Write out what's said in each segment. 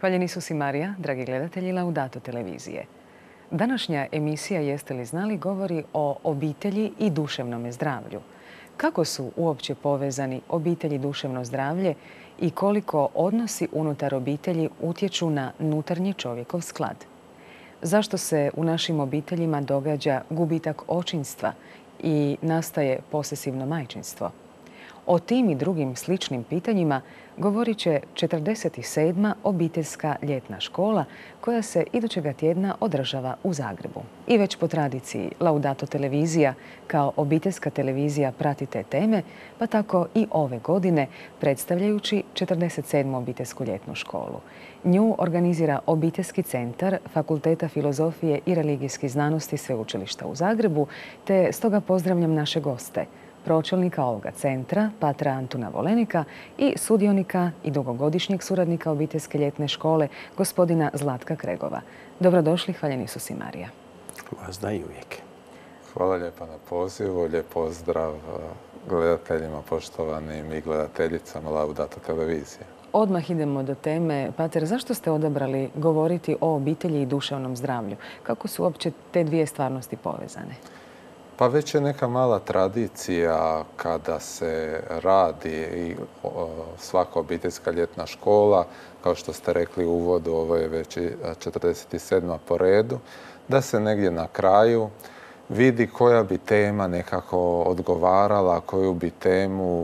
Hvaljeni su si Marija, dragi gledatelji Laudato televizije. Današnja emisija Jeste li znali govori o obitelji i duševnom zdravlju. Kako su uopće povezani obitelj i duševno zdravlje i koliko odnosi unutar obitelji utječu na unutarnji čovjekov sklad? Zašto se u našim obiteljima događa gubitak očinstva i nastaje posesivno majčinstvo? O tim i drugim sličnim pitanjima govorit će 47. obiteljska ljetna škola koja se idućega tjedna održava u Zagrebu. I već po tradiciji Laudato televizija kao obiteljska televizija prati te teme, pa tako i ove godine predstavljajući 47. obiteljsku ljetnu školu. Nju organizira Obiteljski centar Fakulteta filozofije i religijskih znanosti Sveučilišta u Zagrebu, te stoga pozdravljam naše goste, pročelnika ovoga centra, patra Antuna Volenika i sudionika i dugogodišnjeg suradnika obiteljske ljetne škole, gospodina Zlatka Kregova. Dobrodošli, hvaljeni su si Marija. Vas da i uvijek. Hvala lijepa na pozivu, lijep pozdrav gledateljima, poštovanim i gledateljicama Laudato televizije. Odmah idemo do teme. Pater, zašto ste odabrali govoriti o obitelji i duševnom zdravlju? Kako su uopće te dvije stvarnosti povezane? Pa već je neka mala tradicija kada se radi i svaka obiteljska ljetna škola, kao što ste rekli u uvodu, ovo je već 47. po redu, da se negdje na kraju vidi koja bi tema nekako odgovarala, koju bi temu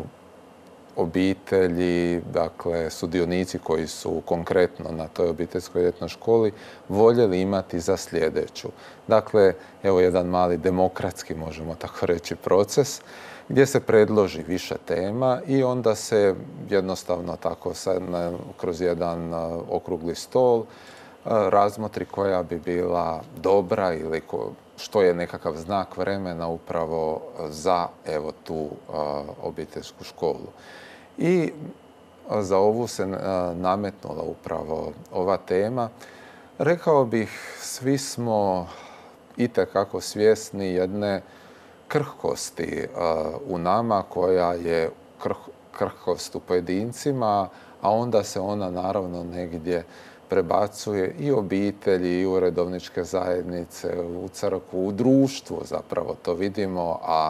obitelji, dakle sudionici koji su konkretno na toj obiteljskoj ljetnoj školi voljeli imati za sljedeću. Dakle, evo jedan mali demokratski, možemo tako reći, proces gdje se predloži više tema i onda se jednostavno tako kroz jedan okrugli stol razmotri koja bi bila dobra ili što je nekakav znak vremena upravo za evo tu obiteljsku školu. I za ovu se nametnula upravo ova tema. Rekao bih, svi smo itekako svjesni jedne krhkosti u nama koja je krhkost u pojedincima, a onda se ona naravno negdje prebacuje i obitelji, i u redovničke zajednice, u crkvu, u društvu zapravo to vidimo, a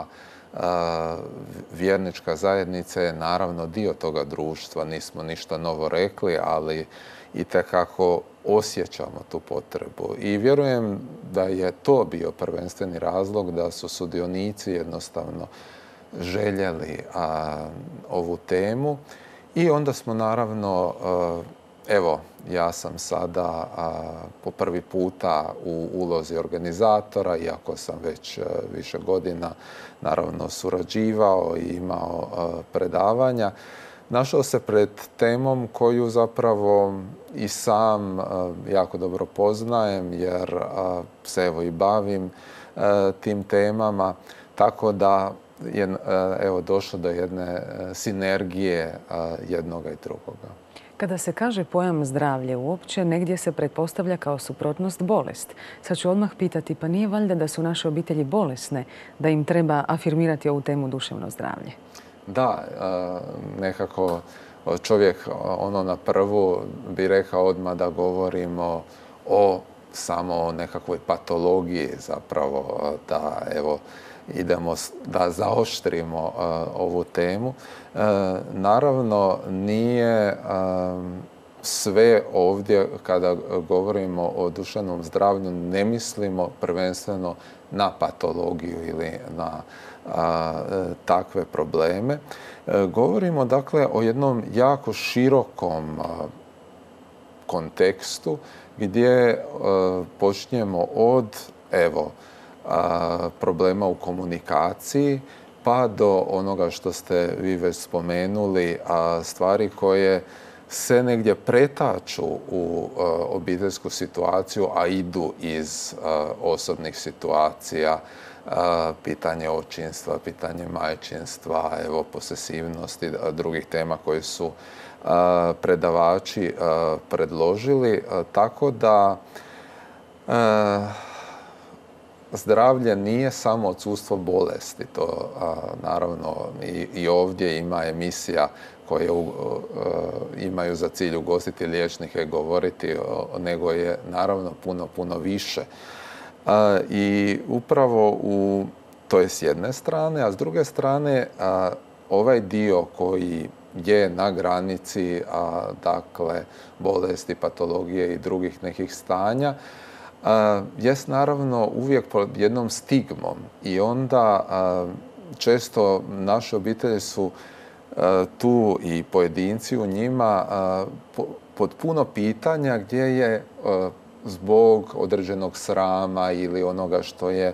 vjernička zajednica je naravno dio toga društva. Nismo ništa novo rekli, ali itekako osjećamo tu potrebu. I vjerujem da je to bio prvenstveni razlog da su sudionici jednostavno željeli ovu temu. I onda smo naravno, evo, ja sam sada po prvi puta u ulozi organizatora, iako sam već više godina naravno surađivao i imao predavanja, našao se pred temom koju zapravo i sam jako dobro poznajem jer se evo i bavim tim temama, tako da je evo došlo do jedne sinergije jednoga i drugoga. Kada se kaže pojam zdravlje uopće, negdje se pretpostavlja kao suprotnost bolest. Sad ću odmah pitati, pa nije valjda da su naše obitelji bolesne, da im treba afirmirati ovu temu duševno zdravlje? Da, nekako čovjek ono na prvu bi rekao odmah da govorimo o samo nekakvoj patologiji zapravo, da evo idemo da zaoštrimo ovu temu. Naravno, nije sve ovdje kada govorimo o duševnom zdravlju, ne mislimo prvenstveno na patologiju ili na takve probleme. Govorimo dakle o jednom jako širokom kontekstu gdje počinjemo od evo problema u komunikaciji pa do onoga što ste vi već spomenuli, stvari koje se negdje pretaču u obiteljsku situaciju, a idu iz osobnih situacija, pitanje očinstva, pitanje majčinstva, evo posesivnosti, drugih tema koje su predavači predložili. Tako da zdravlje nije samo odsustvo bolesti. To naravno i ovdje ima emisija koje imaju za cilj ugostiti liječnike govoriti, nego je naravno puno više. I upravo to je s jedne strane, a s druge strane ovaj dio koji je na granici dakle bolesti, patologije i drugih nekih stanja jest naravno uvijek pod jednom stigmom i onda često naše obitelji su tu i pojedinci u njima pod puno pitanja gdje je zbog određenog srama ili onoga što je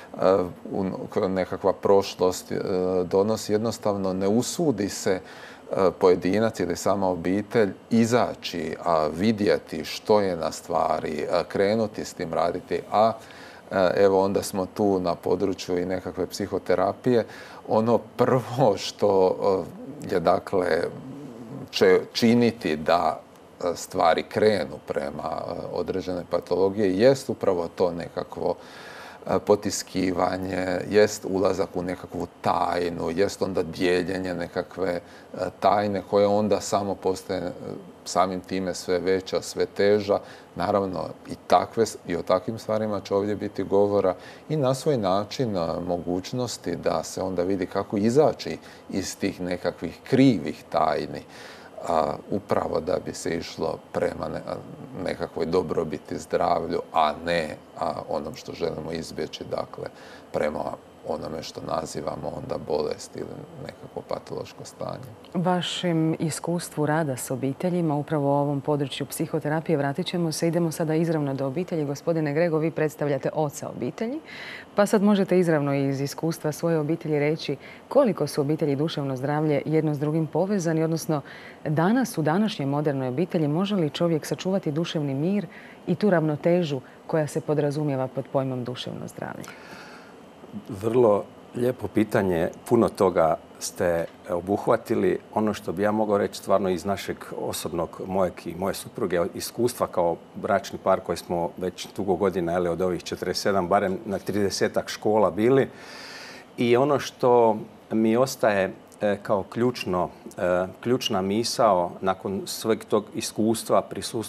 nekakva prošlost donosi, jednostavno ne usudi se pojedinac ili sama obitelj izaći, vidjeti što je na stvari, krenuti s tim raditi, evo onda smo tu na području i nekakve psihoterapije. Ono prvo što je dakle će činiti da stvari krenu prema određene patologije jest upravo to nekakvo potiskivanje, jest ulazak u nekakvu tajnu, jest onda dijeljenje nekakve tajne koje onda samo postaje samim time sve veća, sve teža. Naravno i o takvim stvarima će ovdje biti govora i na svoj način mogućnosti da se onda vidi kako izaći iz tih nekakvih krivih tajni, upravo da bi se išlo prema nekakvoj dobrobiti, zdravlju, a ne onom što želimo izbjeći, dakle, prema onome što nazivamo onda bolest ili nekako patološko stanje. Vašem iskustvu rada s obiteljima, upravo u ovom području psihoterapije, vratit ćemo se. Idemo sada izravno do obitelji. Gospodine Grego, vi predstavljate oca obitelji, pa sad možete izravno iz iskustva svoje obitelji reći koliko su obitelji i duševno zdravlje jedno s drugim povezani, odnosno danas u današnjoj modernoj obitelji može li čovjek sačuvati duševni mir i tu ravnotežu koja se podrazumijeva pod pojmom duševno zdravlje? Vrlo lijepo pitanje. Puno toga ste obuhvatili. Ono što bi ja mogao reći stvarno iz našeg osobnog, mojeg i moje supruge iskustva kao bračni par koji smo već dugo godina, od ovih 47, barem na 30-ak škola bili. I ono što mi ostaje kao ključna misao nakon sveg tog iskustva,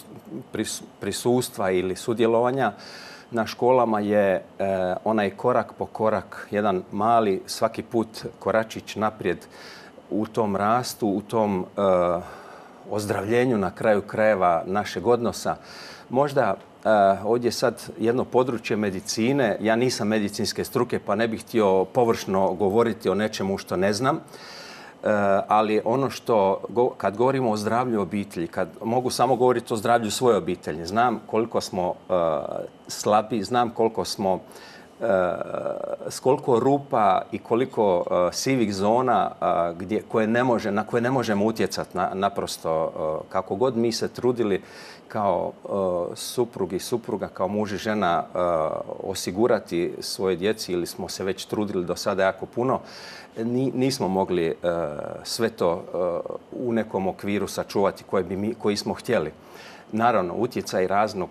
prisustva ili sudjelovanja na školama je onaj korak po korak, jedan mali svaki put koračić naprijed u tom rastu, u tom ozdravljenju na kraju krajeva našeg odnosa. Možda ovdje sad jedno područje medicine, ja nisam medicinske struke pa ne bih htio površno govoriti o nečemu što ne znam, ali ono što, kad govorimo o zdravlju obitelji, kad mogu samo govoriti o zdravlju svoje obitelji, znam koliko smo slabi, znam koliko smo s koliko rupa i koliko sivih zona na koje ne možemo utjecati naprosto kako god mi se trudili kao suprug i supruga, kao muž i žena osigurati svoje djeci ili smo se već trudili do sada jako puno, nismo mogli sve to u nekom okviru sačuvati koji smo htjeli. Naravno, utjecaj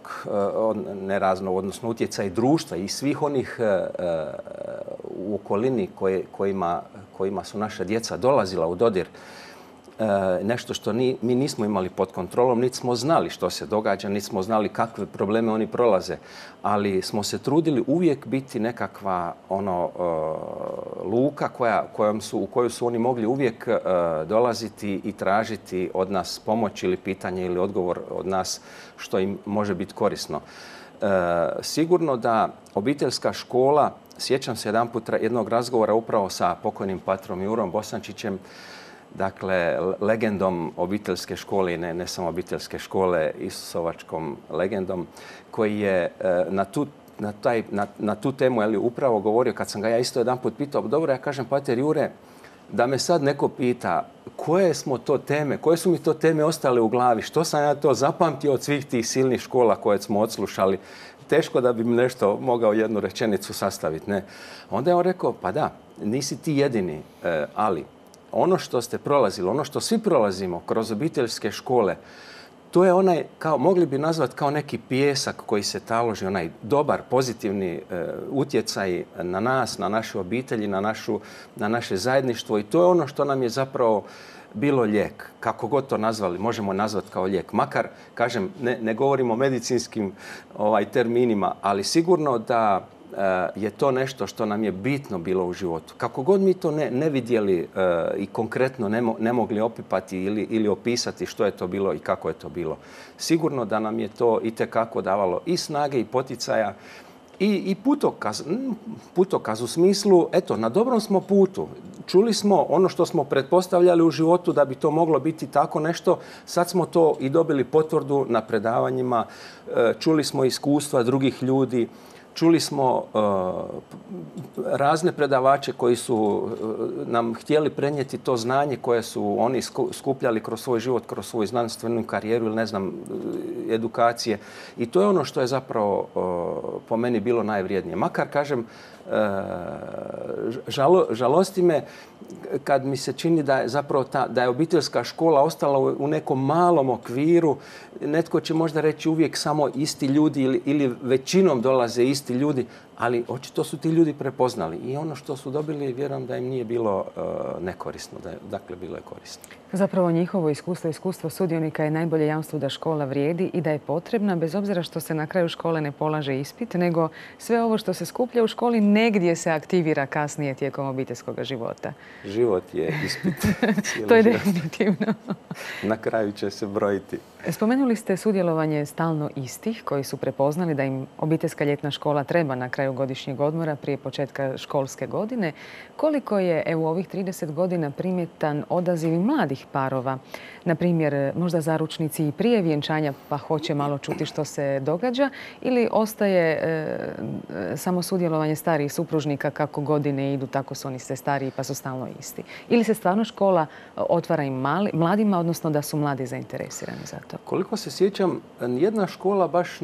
odnosno utjecaj društva i svih onih u okolini kojima su naša djeca dolazila u dodir, nešto što mi nismo imali pod kontrolom, niti smo znali što se događa, niti smo znali kakve probleme oni prolaze, ali smo se trudili uvijek biti nekakva luka u koju su oni mogli uvijek dolaziti i tražiti od nas pomoć ili pitanje ili odgovor od nas što im može biti korisno. Sigurno da obiteljska škola, sjećam se jedanput jednog razgovora upravo sa pokojnim patrom Jurom Bosančićem, dakle, legendom obiteljske škole i ne samo obiteljske škole, isusovačkom legendom, koji je na tu temu upravo govorio, kad sam ga ja isto jedan put pitao, dobro, ja kažem, pater Jure, da me sad neko pita koje su mi to teme ostale u glavi, što sam ja to zapamtio od svih tih silnih škola koje smo odslušali, teško da bi mi nešto mogao jednu rečenicu sastaviti, ne. Onda je on rekao, pa da, nisi ti jedini, ali ono što ste prolazili, ono što svi prolazimo kroz obiteljske škole, to je onaj, mogli bi nazvati kao neki pijesak koji se taloži, onaj dobar, pozitivni utjecaj na nas, na naše obitelji, na naše zajedništvo i to je ono što nam je zapravo bilo lijek. Kako god to nazvali, možemo nazvati kao lijek. Makar, kažem, ne govorimo o medicinskim terminima, ali sigurno da je to nešto što nam je bitno bilo u životu. Kako god mi to ne vidjeli i konkretno ne mogli opipati ili opisati što je to bilo i kako je to bilo. Sigurno da nam je to itekako davalo i snage i poticaja i putokaz u smislu, eto, na dobrom smo putu. Čuli smo ono što smo pretpostavljali u životu da bi to moglo biti tako nešto. Sad smo to i dobili potvrdu na predavanjima. Čuli smo iskustva drugih ljudi. Čuli smo razne predavače koji su nam htjeli prenijeti to znanje koje su oni skupljali kroz svoj život, kroz svoju znanstvenu karijeru ili edukacije. I to je ono što je zapravo po meni bilo najvrijednije. Makar, kažem, žalosti me kad mi se čini da je zapravo da je obiteljska škola ostala u nekom malom okviru. Netko će možda reći uvijek samo isti ljudi ili većinom dolaze isti ljudi, ali očito su ti ljudi prepoznali. I ono što su dobili, vjerujem da im nije bilo nekorisno. Dakle, bilo je korisno. Zapravo njihovo iskustvo sudionika je najbolje jamstvo da škola vrijedi i da je potrebna, bez obzira što se na kraju škole ne polaže ispit, nego sve ovo što se skuplja u školi negdje se aktivira kasnije tijekom obiteljskog života. Život je ispit. To je definitivno. Na kraju će se brojiti. Spomenuli ste sudjelovanje stalno istih koji su prepoznali da im obiteljska ljetna škola treba na kraju godišnjeg odmora prije početka školske godine. Koliko je u ovih 30 godina primjetan odaziv i mladih parova? Na primjer, možda zaručnici i prije vjenčanja pa hoće malo čuti što se događa, ili ostaje samo sudjelovanje starijih supružnika, kako godine idu, tako su oni sve stariji pa su stalno isti? Ili se stvarno škola otvara i mladima, odnosno da su mladi zainteresirani za to? Koliko se sjećam, nijedna škola baš,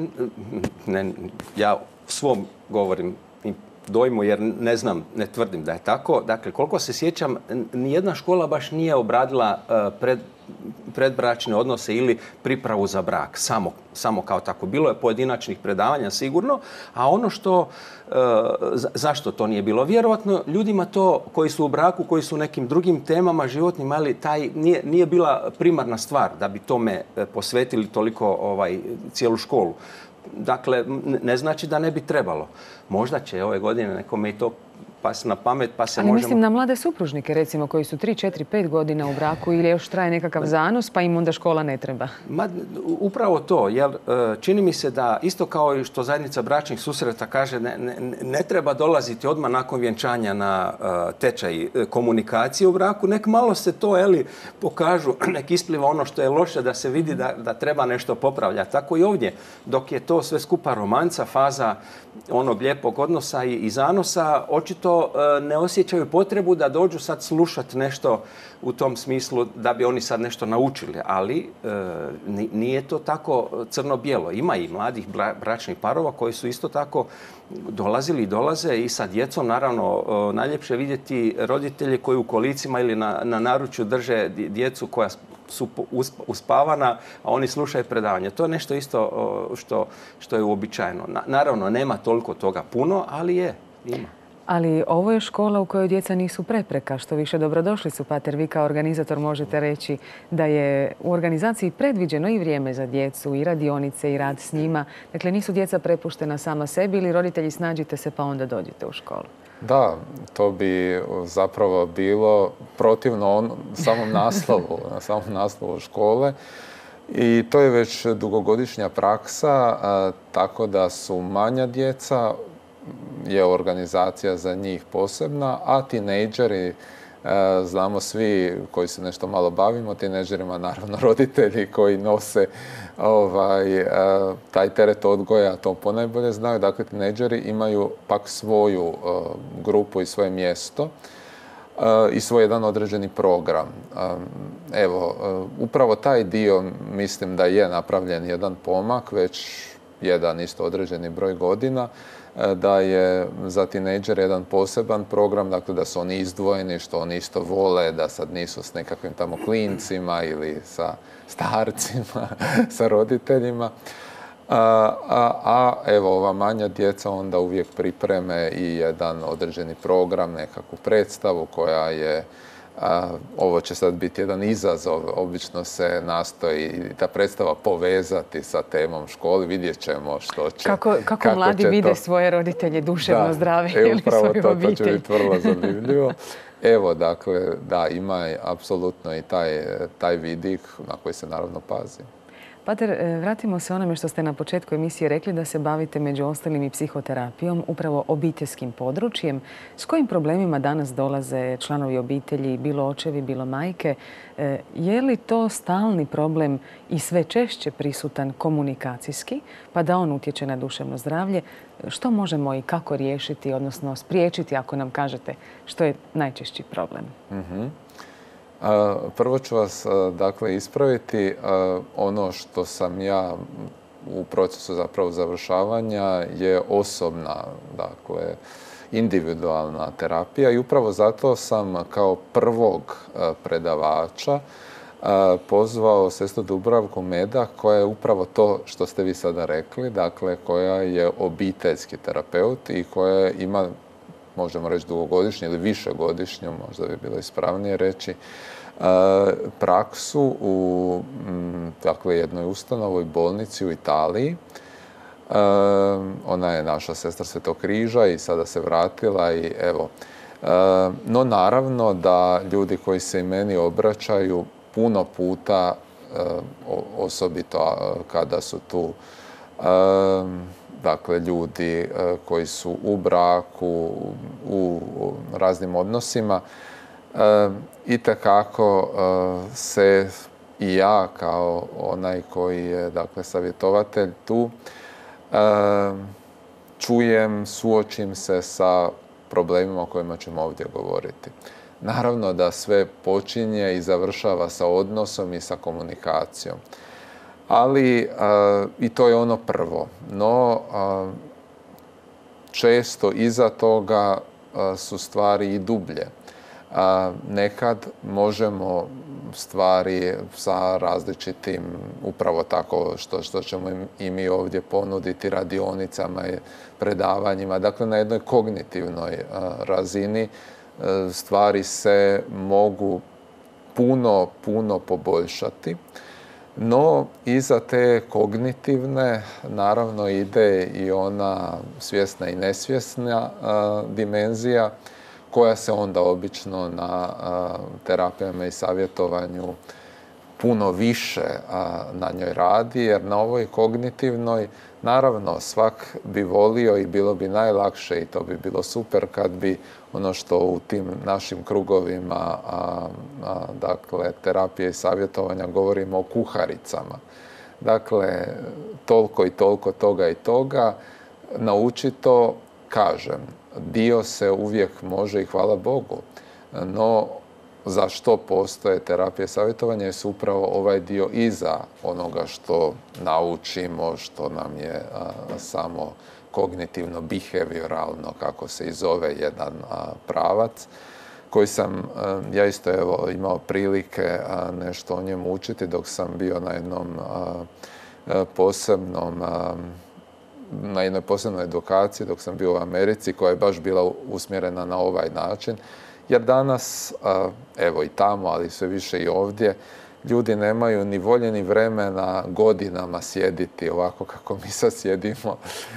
ja svom govorim dojmu jer ne znam, ne tvrdim da je tako. Dakle, koliko se sjećam, nijedna škola baš nije obradila predbračne odnose ili pripravu za brak, samo kao tako. Bilo je pojedinačnih predavanja sigurno, a ono što, zašto to nije bilo? Vjerojatno ljudima to koji su u braku, koji su u nekim drugim temama životnim, ali taj nije bila primarna stvar da bi tome posvetili toliko cijelu školu. Dakle, ne znači da ne bi trebalo. Možda će ove godine nekome i to pas na pamet, pa se možemo... Ali mislim na mlade supružnike, recimo, koji su 3, 4, 5 godina u braku ili još traje nekakav zanos, pa im onda škola ne treba. Upravo to, jer čini mi se da isto kao i što zajednica bračnih susreta kaže, ne treba dolaziti odmah nakon vjenčanja na tečaj komunikacije u braku, nek malo se to pokažu, nek ispliva ono što je loše, da se vidi da treba nešto popravljati. Tako i ovdje, dok je to sve skupa romanca, faza onog lijepog odnosa i zanosa, očito ne osjećaju potrebu da dođu sad slušati nešto u tom smislu da bi oni sad nešto naučili. Ali nije to tako crno-bijelo. Ima i mladih bračnih parova koji su isto tako dolazili i dolaze i sa djecom. Naravno, najljepše vidjeti roditelje koji u kolicima ili na naručju drže djecu koja su uspavana, a oni slušaju predavanje. To je nešto isto što je uobičajeno. Naravno, nema toliko toga puno, ali ima. Ali ovo je škola u kojoj djeca nisu prepreka, što više dobrodošli su, pater. Vi kao organizator možete reći da je u organizaciji predviđeno i vrijeme za djecu, i radionice, i rad s njima. Dakle, nisu djeca prepuštena sama sebi ili roditelji snađite se pa onda dođete u školu. Da, to bi zapravo bilo protivno samom naslovu škole. I to je već dugogodišnja praksa, tako da su manja djeca, je organizacija za njih posebna, a tinejdžeri, znamo svi koji se nešto malo bavimo, tinejdžerima naravno roditelji koji nose taj teret odgoja, to ponajbolje znaju. Dakle, tinejdžeri imaju pak svoju grupu i svoje mjesto i svoj jedan određeni program. Evo, upravo taj dio mislim da je napravljen jedan pomak, već jedan isto određeni broj godina, da je za tinejdžere jedan poseban program, dakle da su oni izdvojeni, što oni isto vole, da sad nisu s nekakvim tamo klincima ili sa starcima, sa roditeljima. A evo, ova manja djeca onda uvijek pripreme i jedan određeni program, nekakvu predstavu koja je Ovo će sad biti jedan izazov. Obično se nastoji ta predstava povezati sa temom školi. Vidjet ćemo što će... Kako mladi vide svoje roditelje duševno zdrave ili svoju obitelj. To će biti vrlo zanimljivo. Evo, dakle, da, ima apsolutno i taj vidik na koji se naravno pazi. Pater, vratimo se onome što ste na početku emisije rekli, da se bavite među ostalim i psihoterapijom, upravo obiteljskim područjem. S kojim problemima danas dolaze članovi obitelji, bilo očevi, bilo majke? Je li to stalni problem i sve češće prisutan komunikacijski, pa da on utječe na duševno zdravlje? Što možemo i kako riješiti, odnosno spriječiti, ako nam kažete, što je najčešći problem? Prvo ću vas dakle ispraviti. Ono što sam ja u procesu zapravo završavanja je osobna, dakle individualna terapija i upravo zato sam kao prvog predavača pozvao sestru Dubravku Medak, koja je upravo to što ste vi sada rekli, dakle koja je obiteljski terapeut i koja ima, možemo reći, dugogodišnju ili višegodišnju, možda bi bilo ispravnije reći, praksu u dakle, jednoj ustanovoj bolnici u Italiji. Ona je naša sestra Svetog križa i sada se vratila i evo. No naravno da ljudi koji se i meni obraćaju puno puta, osobito kada su tu dakle, ljudi koji su u braku, u raznim odnosima, itekako se i ja kao onaj koji je, dakle, savjetovatelj tu, čujem, suočim se sa problemima o kojima ćemo ovdje govoriti. Naravno da sve počinje i završava sa odnosom i sa komunikacijom. Ali i to je ono prvo. No, često iza toga su stvari i dublje. Nekad možemo stvari sa različitim, upravo tako što ćemo i mi ovdje ponuditi, radionicama i predavanjima. Dakle, na jednoj kognitivnoj razini stvari se mogu puno poboljšati. No, iza te kognitivne naravno ide i ona svjesna i nesvjesna dimenzija, koja se onda obično na terapijama i savjetovanju puno više na njoj radi, jer na ovoj kognitivnoj, naravno, svak bi volio i bilo bi najlakše i to bi bilo super kad bi ono što u tim našim krugovima, dakle, terapije i savjetovanja govorimo o kuharicama. Dakle, toliko i toliko toga i toga, nauči to, kažem, dio se uvijek može i hvala Bogu, no za što postoje terapije savjetovanja je upravo ovaj dio iza onoga što naučimo, što nam je samo kognitivno-behavioralno, kako se i zove jedan pravac, koji sam ja isto imao prilike nešto o njemu učiti dok sam bio na jednom na jednoj posebnoj edukaciji dok sam bio u Americi, koja je baš bila usmjerena na ovaj način. Jer danas, evo i tamo, ali sve više i ovdje, ljudi nemaju ni volje ni vremena godinama sjediti ovako kako mi sad sjedimo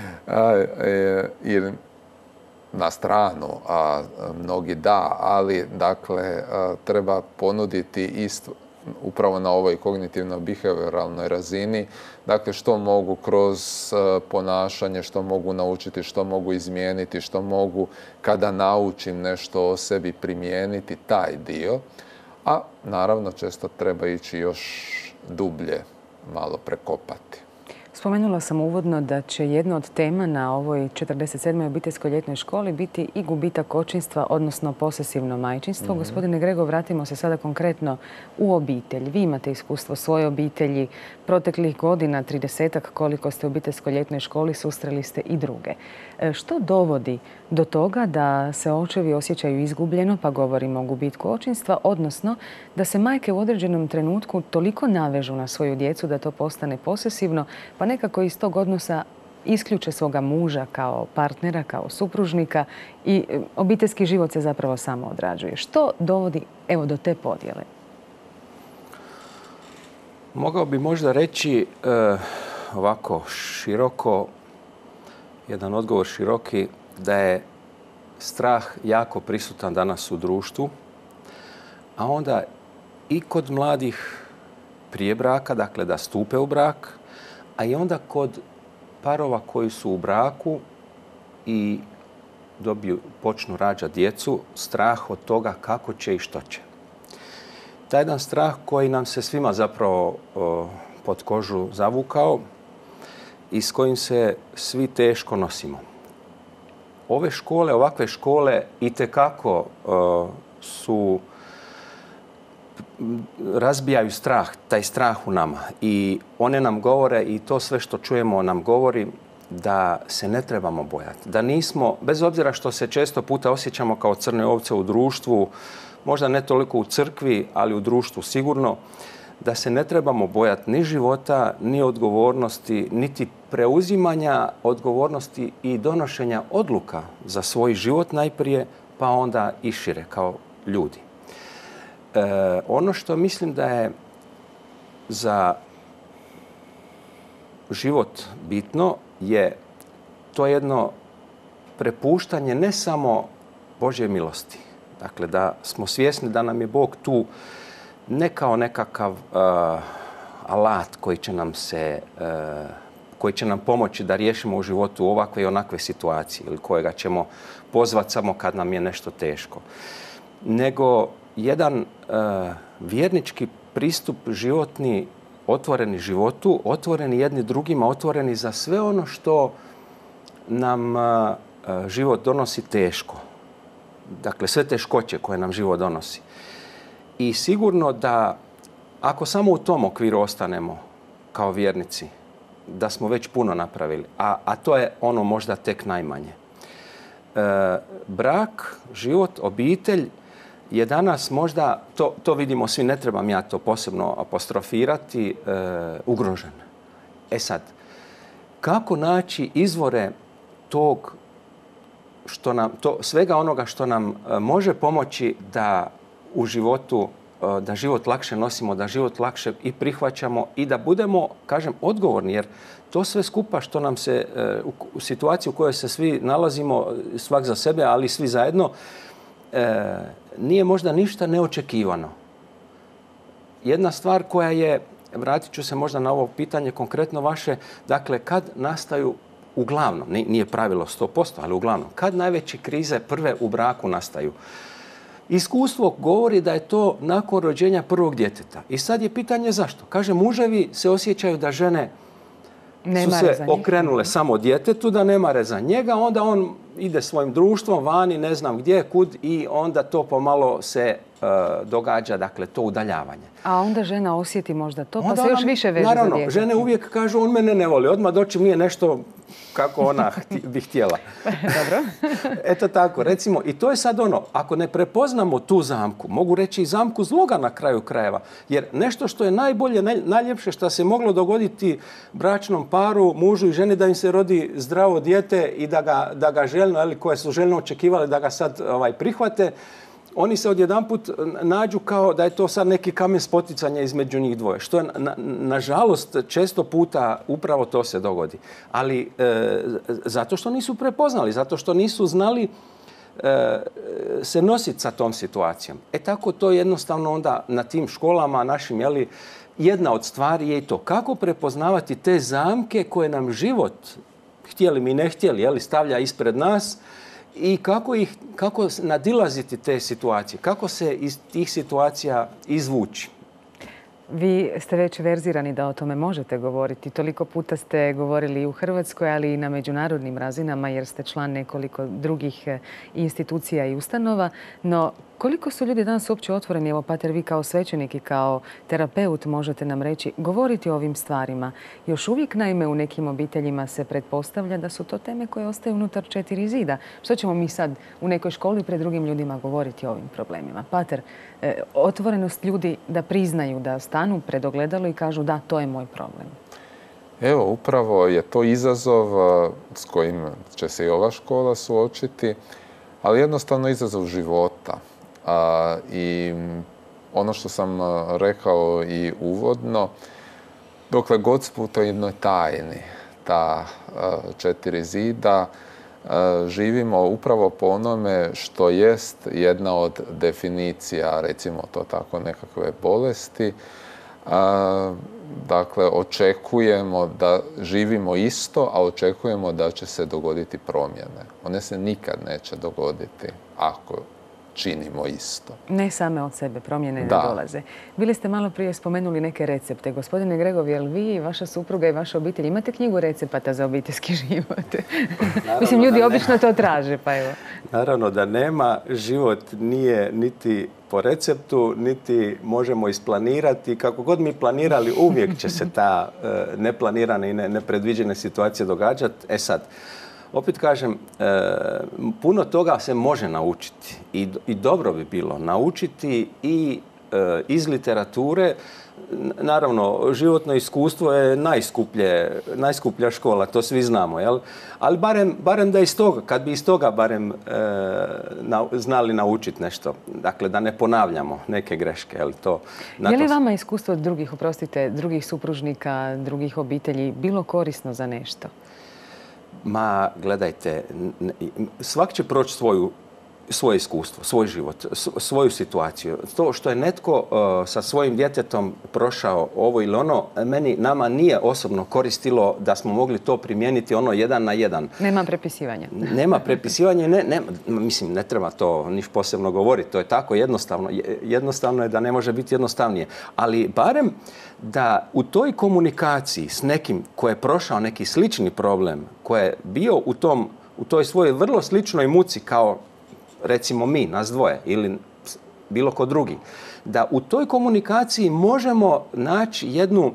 i na stranu, a mnogi da, ali dakle treba ponuditi isto upravo na ovoj kognitivno-behavioralnoj razini, dakle što mogu kroz ponašanje, što mogu naučiti, što mogu izmijeniti, što mogu kada naučim nešto o sebi primijeniti, taj dio. A naravno često treba ići još dublje, malo prekopati. Spomenula sam uvodno da će jedna od tema na ovoj 47. obiteljskoj ljetnoj školi biti i gubitak očinstva, odnosno posesivno majčinstvo. Gospodine Grego, vratimo se sada konkretno u obitelj. Vi imate iskustvo svoje obitelji, proteklih godina, 30-ak koliko ste u obiteljskoj ljetnoj školi, susreli ste i druge. Što dovodi do toga da se očevi osjećaju izgubljeno, pa govorimo o gubitku očinstva, odnosno da se majke u određenom trenutku toliko navežu na svoju djecu da to postane posesivno, pa nekako iz tog odnosa isključe svoga muža kao partnera, kao supružnika i obiteljski život se zapravo samo odrađuje. Što dovodi do te podjele? Mogao bi možda reći ovako široko, jedan odgovor široki, da je strah jako prisutan danas u društvu, a onda i kod mladih prije braka, dakle da stupe u brak, a i onda kod parova koji su u braku i počnu rađati djecu, strah od toga kako će i što će. Taj jedan strah koji nam se svima zapravo pod kožu zavukao i s kojim se svi teško nosimo. Ovakve škole itekako razbijaju strah, taj strah u nama. I one nam govore, i to sve što čujemo nam govori, da se ne trebamo bojati. Da nismo, bez obzira što se često puta osjećamo kao crne ovce u društvu, možda ne toliko u crkvi, ali u društvu sigurno, da se ne trebamo bojati ni života, ni odgovornosti, niti preuzimanja odgovornosti i donošenja odluka za svoj život najprije, pa onda i šire kao ljudi. Ono što mislim da je za život bitno je to jedno prepuštanje ne samo Božje milosti. Dakle, da smo svjesni da nam je Bog tu ne kao nekakav alat koji će nam pomoći da riješimo u životu ovakve i onakve situacije ili kojega ćemo pozvati samo kad nam je nešto teško. Nego jedan vjernički pristup životni, otvoreni životu, otvoreni jedni drugima, otvoreni za sve ono što nam život donosi teško. Dakle, sve teškoće koje nam život donosi. I sigurno da ako samo u tom okviru ostanemo kao vjernici, da smo već puno napravili, a to je ono možda tek najmanje. Brak, život, obitelj je danas možda, to vidimo svi, ne trebam ja to posebno apostrofirati, ugrožen. E sad, kako naći izvore tog svega onoga što nam može pomoći da u životu, da život lakše nosimo, da život lakše i prihvaćamo i da budemo, kažem, odgovorni. Jer to sve skupa što nam se u situaciji u kojoj se svi nalazimo, svak za sebe, ali svi zajedno, nije možda ništa neočekivano. Jedna stvar koja je, vratit ću se možda na ovo pitanje konkretno vaše, dakle, kad nastaju, uglavnom, nije pravilo 100%, ali uglavnom, kad najveće krize prve u braku nastaju? Iskustvo govori da je to nakon rođenja prvog djeteta. I sad je pitanje zašto. Kaže, muževi se osjećaju da žene su se okrenule samo djetetu, da ne mare za njega, onda on ide svojim društvom, vani, ne znam gdje, kud, i onda to pomalo se događa, dakle, to udaljavanje. A onda žena osjeti možda to, pa se još više veže za djetetom. Naravno, žene uvijek kažu, on mene ne voli, odmah doći mi je nešto kako ona bi htjela. Dobro. Eto tako, recimo, i to je sad ono, ako ne prepoznamo tu zamku, mogu reći i zamku zloga na kraju krajeva, jer nešto što je najbolje, najljepše što se moglo dogoditi bračnom paru, mužu i ženi, da im se rodi zdravo dijete i da ga željno, ili koje su željno očekivali da ga sad prihvate, oni se odjedanput nađu kao da je to sad neki kamen spoticanja između njih dvoje. Što je, nažalost, često puta upravo to se dogodi. Ali zato što nisu prepoznali, zato što nisu znali se nositi sa tom situacijom. Tako to jednostavno onda na tim školama našim, jedna od stvari je i to kako prepoznavati te zamke koje nam život, htjeli mi ne htjeli, stavlja ispred nas, i kako nadilaziti te situacije, kako se iz tih situacija izvući. Vi ste već verzirani da o tome možete govoriti. Toliko puta ste govorili i u Hrvatskoj, ali i na međunarodnim razinama, jer ste član nekoliko drugih institucija i ustanova. No, koliko su ljudi danas uopće otvoreni, evo pater, vi kao svećenik i kao terapeut možete nam reći, govoriti o ovim stvarima? Još uvijek, naime, u nekim obiteljima se pretpostavlja da su to teme koje ostaju unutar 4 zida. Što ćemo mi sad u nekoj školi pred drugim ljudima govoriti o ovim problemima? Pater, otvorenost ljudi da priznaju, da stanu pred ogledalo i kažu da, to je moj problem. Evo, upravo je to izazov s kojim će se i ova škola suočiti, ali jednostavno izazov života. I ono što sam rekao i uvodno, dokle god smo u toj jednoj tajni, ta 4 zida, živimo upravo po onome što jest jedna od definicija, recimo to tako, nekakve bolesti. Dakle, očekujemo da živimo isto, a očekujemo da će se dogoditi promjene. One se nikad neće dogoditi ako činimo isto. Ne same od sebe, promjene ne dolaze. Bili ste malo prije spomenuli neke recepte. Gospodine Gregov, jel vi, vaša supruga i vaša obitelj imate knjigu recepata za obiteljski život? Mislim, ljudi obično to traže, pa evo. Naravno da nema. Život nije niti po receptu, niti možemo isplanirati. Kako god mi planirali, uvijek će se ta neplanirane i nepredviđene situacije događati. E sad, opet kažem, puno toga se može naučiti i dobro bi bilo naučiti i iz literature. Naravno, životno iskustvo je najskuplja škola, to svi znamo, jel? Ali barem da iz toga, kad bi iz toga barem znali naučiti nešto. Dakle, da ne ponavljamo neke greške, jel to? Je li vama iskustvo od drugih supružnika, drugih obitelji bilo korisno za nešto? Ma, gledajte, svak će proći svoje iskustvo, svoj život, svoju situaciju. To što je netko sa svojim djetetom prošao ovo ili ono, nama nije osobno koristilo da smo mogli to primijeniti ono 1 na 1. Nema prepisivanja. Nema prepisivanja, mislim, ne treba to niš posebno govoriti, to je tako jednostavno. Jednostavno je da ne može biti jednostavnije. Ali barem da u toj komunikaciji s nekim ko je prošao neki slični problem, ko je bio u toj svojoj vrlo sličnoj muci kao recimo mi, nas dvoje ili bilo ko drugi, da u toj komunikaciji možemo naći jednu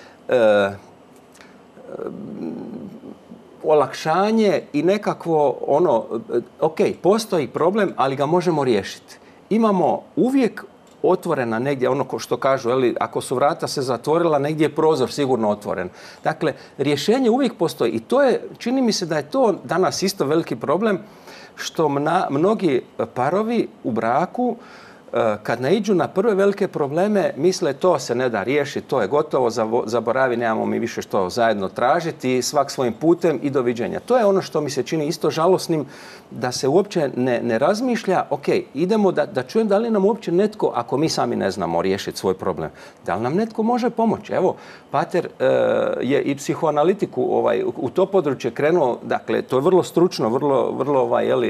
olakšanje i nekakvo ok, postoji problem, ali ga možemo riješiti. Imamo uvijek otvorena negdje, ono što kažu, ako su vrata se zatvorila, negdje je prozor sigurno otvoren. Dakle, rješenje uvijek postoji i to je, čini mi se da je to danas isto veliki problem, što mnogi parovi u braku kad naiđu na prve velike probleme misle to se ne da riješiti, to je gotovo, zaboravi, nemamo mi više što zajedno tražiti, svak svojim putem i doviđenja. To je ono što mi se čini isto žalosnim, da se uopće ne razmišlja, ok, idemo da čujem da li nam uopće netko, ako mi sami ne znamo riješiti svoj problem, da li nam netko može pomoći. Evo, pater je i psihoanalitiku u to područje krenuo, dakle, to je vrlo stručno, vrlo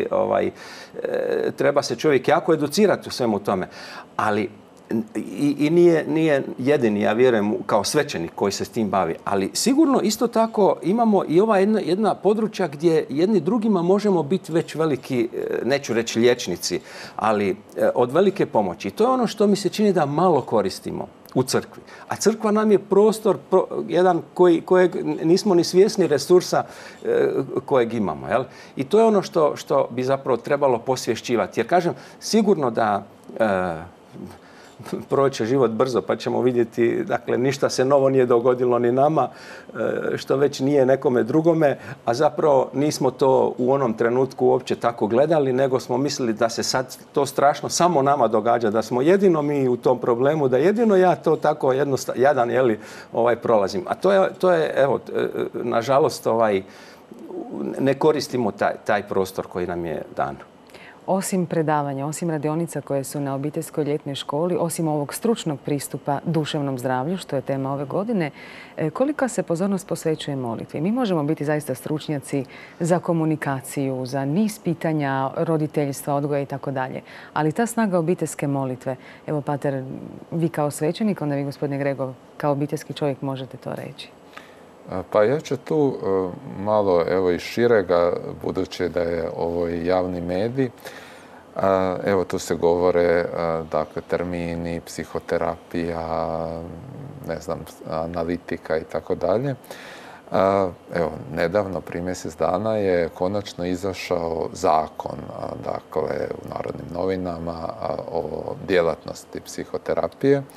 treba se čovjek jako educirati u svemu tome. Ali i nije jedini, ja vjerujem, kao svećenik koji se s tim bavi. Ali sigurno isto tako imamo i ova jedna područja gdje jedni drugima možemo biti već veliki, neću reći liječnici, ali od velike pomoći. I to je ono što mi se čini da malo koristimo u crkvi. A crkva nam je prostor jedan kojeg nismo ni svjesni resursa kojeg imamo. Jel? I to je ono što bi zapravo trebalo posvješćivati. Jer kažem, sigurno da proći život brzo pa ćemo vidjeti, dakle, ništa se novo nije dogodilo ni nama, što već nije nekome drugome, a zapravo nismo to u onom trenutku uopće tako gledali, nego smo mislili da se sad to strašno samo nama događa, da smo jedino mi u tom problemu, da jedino ja to tako jadan prolazim. A to je evo, nažalost, ne koristimo taj prostor koji nam je dan. Osim predavanja, osim radionica koje su na obiteljskoj ljetnoj školi, osim ovog stručnog pristupa duševnom zdravlju, što je tema ove godine, kolika se pozornost posvećuje molitvi? Mi možemo biti zaista stručnjaci za komunikaciju, za niz pitanja roditeljstva, odgoja i tako dalje. Ali ta snaga obiteljske molitve, evo, pater, vi kao svećenik, onda vi, gospodine Gregov, kao obiteljski čovjek možete to reći. Pa ja ću tu malo evo iz širega, budući da je ovo i javni medij. Evo tu se govore dakle termini, psihoterapija, ne znam, analitika i tako dalje. Evo, nedavno, prije mjesec dana, je konačno izašao zakon, dakle, u Narodnim novinama o djelatnosti psihoterapije.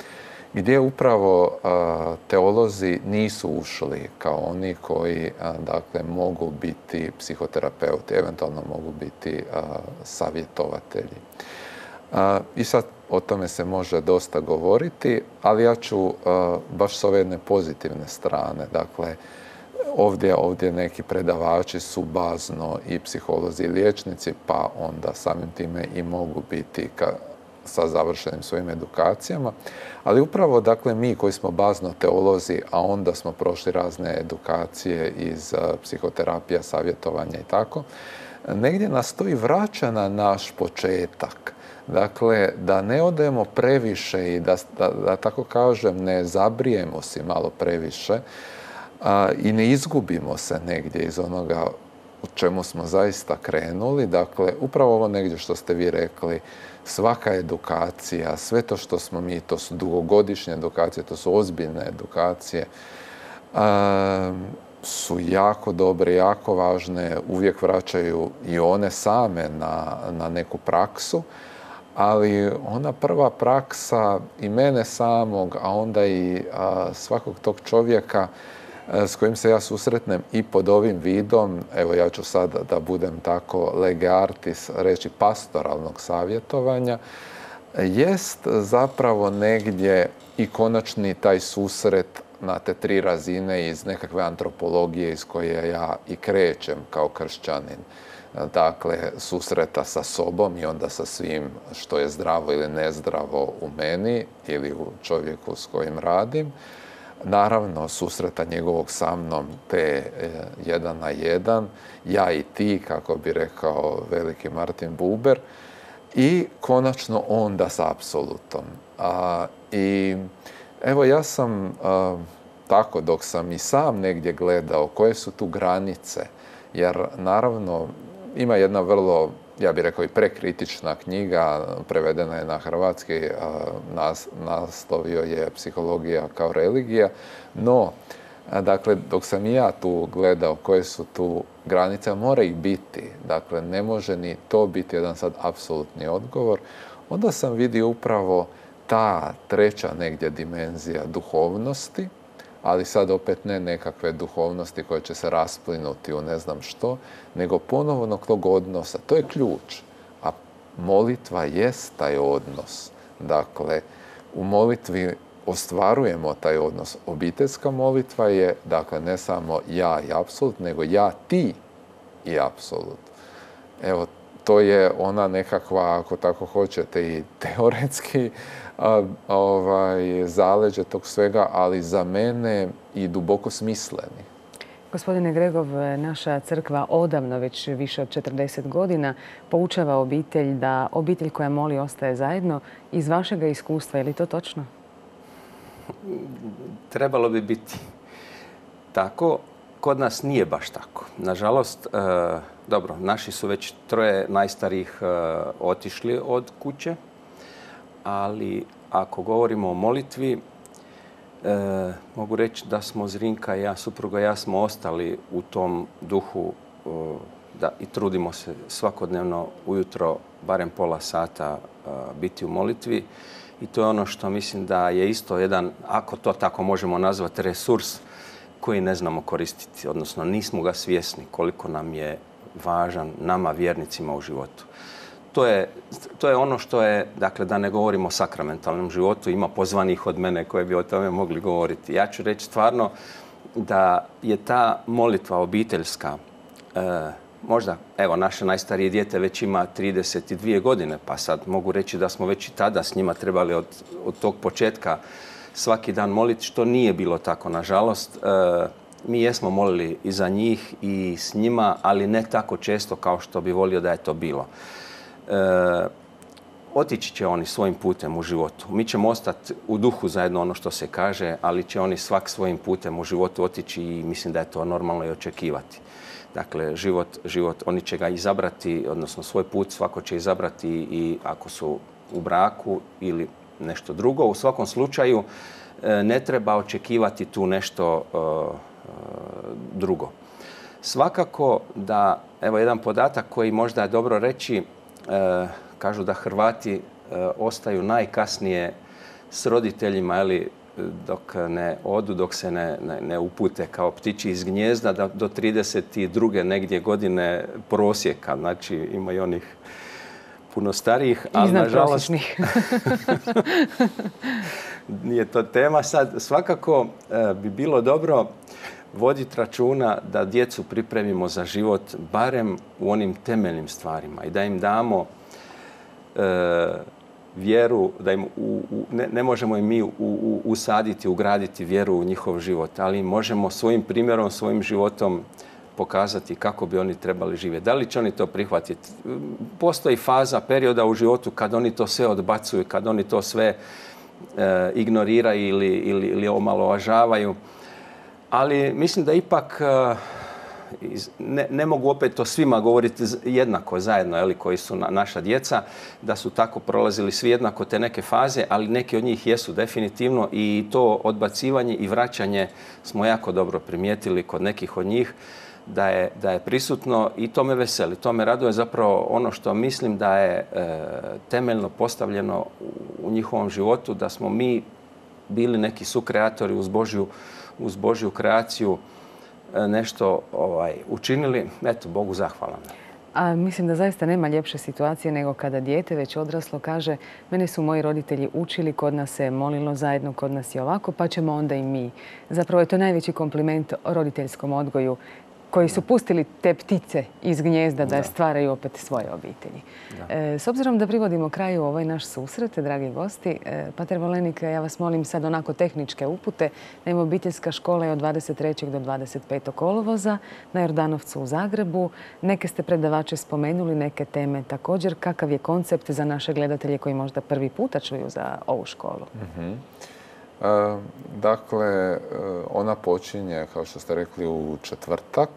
gdje upravo teolozi nisu ušli kao oni koji dakle, mogu biti psihoterapeuti, eventualno mogu biti savjetovatelji. I sad o tome se može dosta govoriti, ali ja ću baš s ove jedne pozitivne strane. Dakle, ovdje neki predavači su bazno i psiholozi i liječnici, pa onda samim time i mogu biti sa završenim svojim edukacijama. Ali upravo, dakle, mi koji smo bazno teolozi, a onda smo prošli razne edukacije iz psihoterapija, savjetovanja i tako, negdje nas to i vraća na naš početak. Dakle, da ne odemo previše i da tako kažem, ne zabrijemo si malo previše i ne izgubimo se negdje iz onoga u čemu smo zaista krenuli. Dakle, upravo ovo negdje što ste vi rekli, svaka edukacija, sve to što smo mi, to su dugogodišnje edukacije, to su ozbiljne edukacije, su jako dobre, jako važne, uvijek vraćaju i one same na neku praksu, ali ona prva praksa i mene samog, a onda i svakog tog čovjeka s kojim se ja susretnem i pod ovim vidom, evo ja ću sad da budem tako lege artis reći pastoralnog savjetovanja, jest zapravo negdje i konačni taj susret na te 3 razine iz nekakve antropologije iz koje ja i krećem kao kršćanin. Dakle, susreta sa sobom i onda sa svim što je zdravo ili nezdravo u meni ili u čovjeku s kojim radim. Naravno, susreta njegovog sa mnom, te 1 na 1, ja i ti, kako bi rekao veliki Martin Buber, i konačno onda s apsolutom. I evo, ja sam tako, dok sam i sam negdje gledao koje su tu granice, jer naravno ima jedna vrlo, ja bih rekao, i prekritična knjiga, prevedena je na hrvatski, naslovio je Psihologija kao religija, no, dakle, dok sam i ja tu gledao koje su tu granice, mora ih biti, dakle, ne može ni to biti jedan sad apsolutni odgovor, onda sam vidio upravo ta 3. negdje dimenzija duhovnosti, ali sad opet ne nekakve duhovnosti koje će se rasplinuti u ne znam što, nego ponovno tog odnosa. To je ključ. A molitva jest taj odnos. Dakle, u molitvi ostvarujemo taj odnos. Obiteljska molitva je, dakle, ne samo ja i apsolut, nego ja, ti i apsolut. Evo, to je ona nekakva, ako tako hoćete, i teoretski zaleđe tog svega, ali za mene i duboko smisleni. Gospodine Gregov, naša crkva odavno, već više od 40 godina, poučava obitelj da obitelj koja moli ostaje zajedno. Iz vašega iskustva, je li to točno? Trebalo bi biti tako. Kod nas nije baš tako. Nažalost, dobro, naši su već 3 najstarijih otišli od kuće, ali ako govorimo o molitvi, mogu reći da smo Zrinka i ja, supruga i ja, smo ostali u tom duhu i trudimo se svakodnevno ujutro barem pola sata biti u molitvi. I to je ono što mislim da je isto jedan, ako to tako možemo nazvati, resurs koji ne znamo koristiti, odnosno nismo ga svjesni koliko nam je važan nama vjernicima u životu. To je ono što je, dakle, da ne govorimo o sakramentalnom životu, ima pozvanih od mene koji bi o tome mogli govoriti. Ja ću reći stvarno da je ta molitva obiteljska, možda, evo, naše najstarije dijete već ima 32 godine, pa sad mogu reći da smo već i tada s njima trebali od tog početka svaki dan moliti, što nije bilo tako, nažalost. Mi jesmo molili i za njih i s njima, ali ne tako često kao što bi volio da je to bilo. Otići će oni svojim putem u životu. Mi ćemo ostati u duhu zajedno, ono što se kaže, ali će oni svak svojim putem u životu otići i mislim da je to normalno i očekivati. Dakle, život, oni će ga izabrati, odnosno svoj put svako će izabrati i ako su u braku ili nešto drugo. U svakom slučaju ne treba očekivati tu nešto drugo. Svakako da, evo jedan podatak koji možda je dobro reći, kažu da Hrvati ostaju najkasnije s roditeljima, dok ne odu, dok se ne upute kao ptići iz gnijezda, da do 32. negdje godine prosjeka. Znači, ima i onih puno starijih, ali nažalost nije to tema. Sad, svakako bi bilo dobro voditi računa da djecu pripremimo za život barem u onim temeljnim stvarima i da im damo vjeru, da im ne možemo im mi usaditi, ugraditi vjeru u njihov život, ali možemo svojim primjerom, svojim životom pokazati kako bi oni trebali živjeti. Da li će oni to prihvatiti? Postoji faza, perioda u životu kad oni to sve odbacuju, kad oni to sve ignoriraju ili omalovažavaju. Ali mislim da ipak ne mogu opet to svima govoriti jednako zajedno, koji su naša djeca, da su tako prolazili svi jednako te neke faze, ali neki od njih jesu definitivno i to odbacivanje i vraćanje smo jako dobro primijetili kod nekih od njih da je prisutno i to me veseli. To me raduje zapravo ono što mislim da je temeljno postavljeno u njihovom životu, da smo mi bili neki sukreatori uz Božju kreaciju, nešto učinili. Eto, Bogu zahvalan. A mislim da zaista nema ljepše situacije nego kada dijete već odraslo kaže mene su moji roditelji učili, kod nas se molilo zajedno, kod nas je ovako, pa ćemo onda i mi. Zapravo je to najveći kompliment roditeljskom odgoju koji su pustili te ptice iz gnijezda da stvaraju opet svoje obitelji. S obzirom da privodimo kraju ovaj naš susret, dragi gosti, Pater Volenik, ja vas molim sad onako tehničke upute. Naime, obiteljska škola je od 23. do 25. kolovoza na Jordanovcu u Zagrebu. Neke ste predavače spomenuli, neke teme također. Kakav je koncept za naše gledatelje koji možda prvi puta čuju za ovu školu? Dakle, ona počinje, kao što ste rekli, u četvrtak,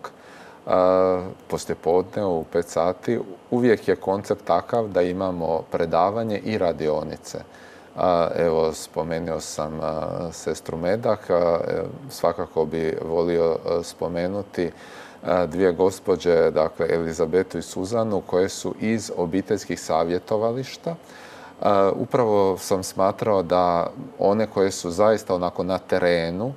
poslijepodne u 5 sati. Uvijek je koncept takav da imamo predavanje i radionice. Evo, spomenuo sam sestru Medak, svakako bi volio spomenuti dvije gospođe, dakle Elizabetu i Suzanu, koje su iz obiteljskih savjetovališta. Upravo sam smatrao da one koje su zaista onako na terenu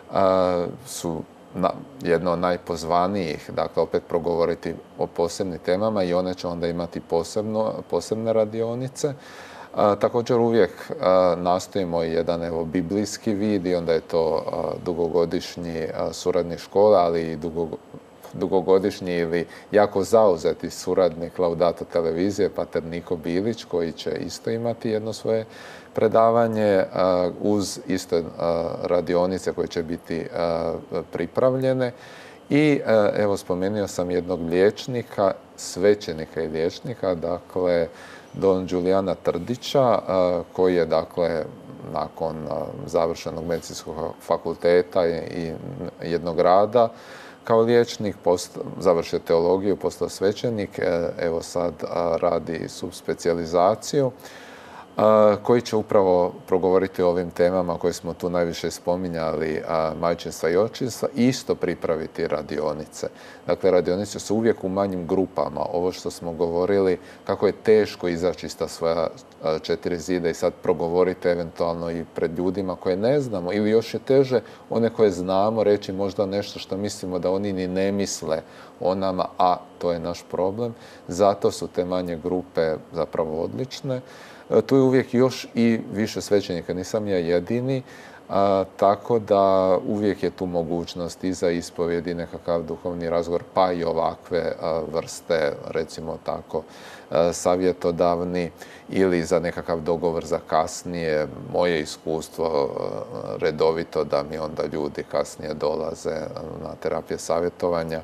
su jedno od najpozvanijih, dakle opet progovoriti o posebnim temama i one će onda imati posebne radionice. Također uvijek nastojimo jedan biblijski vid i onda je to dugogodišnji suradnik škole, ali i dugogodišnji ili jako zauzeti suradnik Laudato televizije, Pater Niko Bilić, koji će isto imati jedno svoje predavanje uz iste radionice koje će biti pripravljene. I evo, spomenuo sam jednog liječnika, svećenika i liječnika, dakle Don Julijana Trdića, koji je dakle nakon završenog medicinskog fakulteta i jednog rada kao liječnik, završio teologiju, postao svećenik, evo sad radi subspecijalizaciju, koji će upravo progovoriti o ovim temama koje smo tu najviše spominjali, majčinstva i očinstva, isto pripraviti radionice. Dakle, radionice su uvijek u manjim grupama. Ovo što smo govorili, kako je teško izaći iz ta svoja 4 zida i sad progovoriti eventualno i pred ljudima koje ne znamo, ili još je teže one koje znamo reći možda nešto što mislimo da oni ni ne misle o nama, a to je naš problem. Zato su te manje grupe zapravo odlične. Tu je uvijek još i više svećenika, nisam ja jedini, tako da uvijek je tu mogućnost i za ispovjedi, nekakav duhovni razgovor, pa i ovakve vrste, recimo tako, savjetodavni ili za nekakav dogovor za kasnije. Moje iskustvo redovito da mi onda ljudi kasnije dolaze na terapije savjetovanja.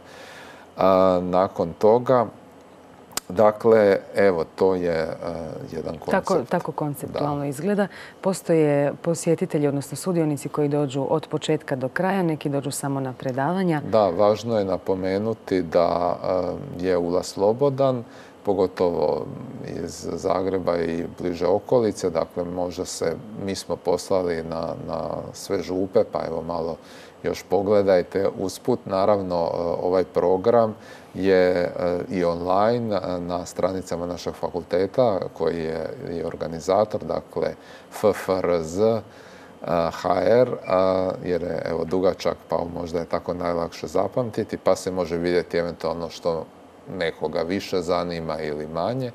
Nakon toga, dakle, evo, to je jedan koncept. Tako konceptualno izgleda. Postoje posjetitelji, odnosno sudionici koji dođu od početka do kraja, neki dođu samo na predavanja. Da, važno je napomenuti da je ulaz slobodan, pogotovo iz Zagreba i bliže okolice. Dakle, mi smo poslali na sve župe, pa evo malo još pogledajte. Usput, naravno, ovaj program je i online na stranicama našeg fakulteta koji je i organizator, dakle FFRZ HR, jer je evo dugačak, pa možda je tako najlakše zapamtiti, pa se može vidjeti eventualno što nekoga više zanima ili manje.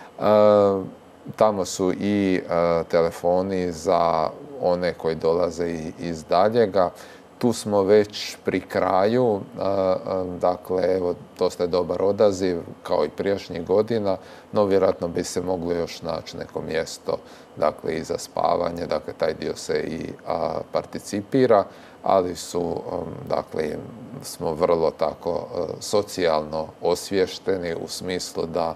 Tamo su i telefoni za one koji dolaze iz daljega. Tu smo već pri kraju, dakle, evo, dosta je dobar odaziv, kao i prijašnjih godina, no vjerojatno bi se moglo još naći neko mjesto, dakle, i za spavanje, dakle, taj dio se i participira, ali smo vrlo tako socijalno osviješteni u smislu da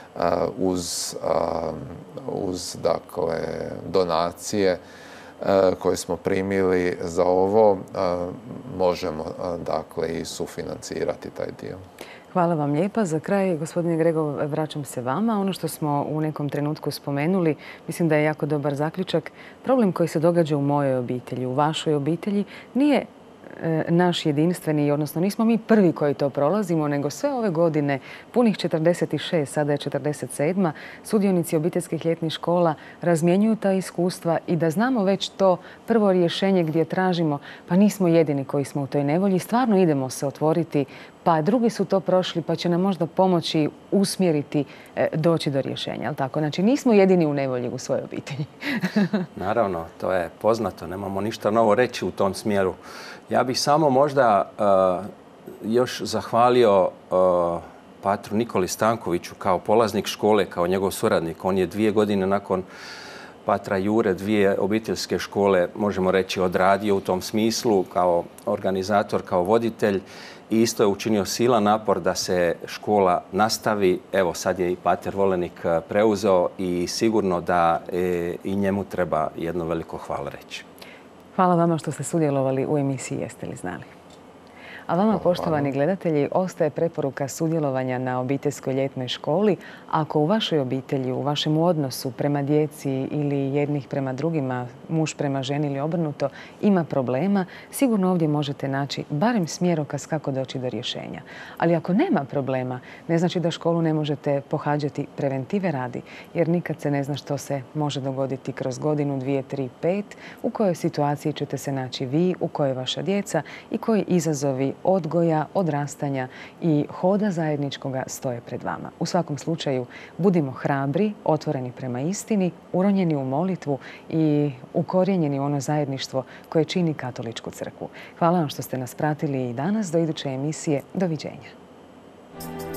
uz dakle, donacije koje smo primili za ovo, možemo dakle i sufinancirati taj dio. Hvala vam lijepa. Za kraj, gospodine Gregov, vraćam se vama. Ono što smo u nekom trenutku spomenuli, mislim da je jako dobar zaključak. Problem koji se događa u mojoj obitelji, u vašoj obitelji, nije naš jedinstveni, odnosno nismo mi prvi koji to prolazimo, nego sve ove godine, punih 46, sada je 47, sudionici obiteljskih ljetnih škola razmjenjuju ta iskustva i da znamo već to prvo rješenje gdje tražimo, pa nismo jedini koji smo u toj nevolji, stvarno idemo se otvoriti, pa drugi su to prošli, pa će nam možda pomoći usmjeriti, doći do rješenja. Ali tako? Znači, nismo jedini u nevolji u svojoj obitelji. Naravno, to je poznato, nemamo ništa novo reći u tom smjeru. Ja bih samo možda još zahvalio patru Nikoli Stankoviću kao polaznik škole, kao njegov suradnik. On je 2 godine nakon patra Jure 2 obiteljske škole, možemo reći, odradio u tom smislu kao organizator, kao voditelj. I isto je učinio silan napor da se škola nastavi. Evo, sad je i pater Volenik preuzeo i sigurno da i njemu treba jedno veliko hvala reći. Hvala vama što ste sudjelovali u emisiji Jeste li znali? A vama, poštovani gledatelji, ostaje preporuka sudjelovanja na obiteljskoj ljetnoj školi. Ako u vašoj obitelji, u vašem odnosu prema djeci ili jednih prema drugima, muž prema ženi ili obrnuto, ima problema, sigurno ovdje možete naći barem smjerokaz kako doći do rješenja. Ali ako nema problema, ne znači da školu ne možete pohađati preventive radi, jer nikad se ne zna što se može dogoditi kroz godinu, 2, 3, 5, u kojoj situaciji ćete se naći vi, u kojoj vaša djeca i koji izazovi odgoja, odrastanja i hoda zajedničkoga stoje pred vama. U svakom slučaju, budimo hrabri, otvoreni prema istini, uronjeni u molitvu i ukorijenjeni u ono zajedništvo koje čini Katoličku crkvu. Hvala vam što ste nas pratili i danas. Do iduće emisije. Doviđenja.